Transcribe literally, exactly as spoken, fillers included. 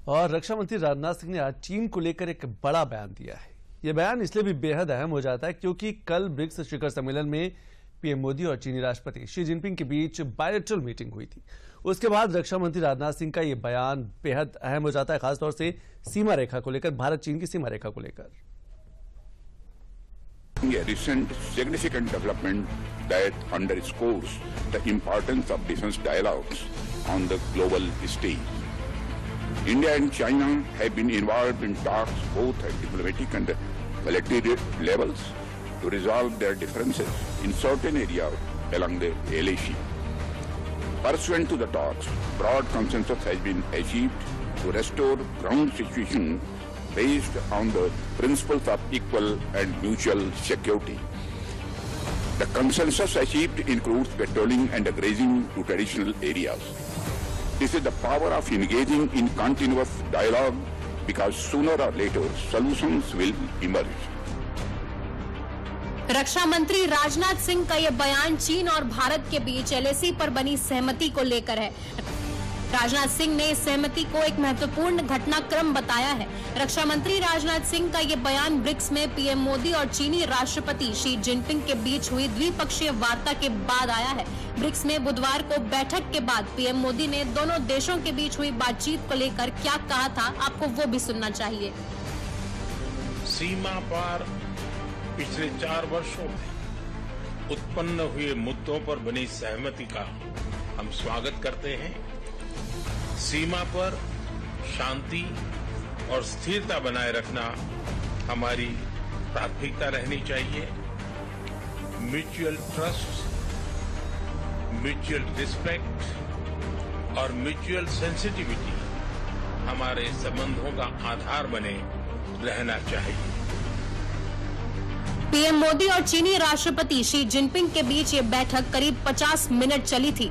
और रक्षा मंत्री राजनाथ सिंह ने आज चीन को लेकर एक बड़ा बयान दिया है। यह बयान इसलिए भी बेहद अहम हो जाता है क्योंकि कल ब्रिक्स शिखर सम्मेलन में पीएम मोदी और चीनी राष्ट्रपति शी जिनपिंग के बीच बायलैटरल मीटिंग हुई थी। उसके बाद रक्षा मंत्री राजनाथ सिंह का यह बयान बेहद अहम हो जाता है, खासतौर से सीमा रेखा को लेकर, भारत चीन की सीमा रेखा को लेकर। A recent significant development that underscores the importance of defense dialogues on the global stage. India and China have been involved in talks both at diplomatic and military levels to resolve their differences in certain areas along the L A C. Pursuant to the talks, broad consensus has been achieved to restore ground situation based on the principles of equal and mutual security. The consensus achieved includes patrolling and grazing to traditional areas. This is the power of engaging in continuous dialogue because sooner or later solutions will emerge. रक्षा मंत्री राजनाथ सिंह का यह बयान चीन और भारत के बीच L A सी पर बनी सहमति को लेकर है। राजनाथ सिंह ने इस सहमति को एक महत्वपूर्ण घटनाक्रम बताया है। रक्षा मंत्री राजनाथ सिंह का ये बयान ब्रिक्स में पीएम मोदी और चीनी राष्ट्रपति शी जिनपिंग के बीच हुई द्विपक्षीय वार्ता के बाद आया है। ब्रिक्स में बुधवार को बैठक के बाद पीएम मोदी ने दोनों देशों के बीच हुई बातचीत को लेकर क्या कहा था, आपको वो भी सुनना चाहिए। सीमा पार पिछले चार वर्षों में उत्पन्न हुए मुद्दों पर बनी सहमति का हम स्वागत करते हैं। सीमा पर शांति और स्थिरता बनाए रखना हमारी प्राथमिकता रहनी चाहिए। म्यूचुअल ट्रस्ट, म्यूचुअल रिस्पेक्ट और म्यूचुअल सेंसिटिविटी हमारे संबंधों का आधार बने रहना चाहिए। पीएम मोदी और चीनी राष्ट्रपति शी जिनपिंग के बीच ये बैठक करीब पचास मिनट चली थी।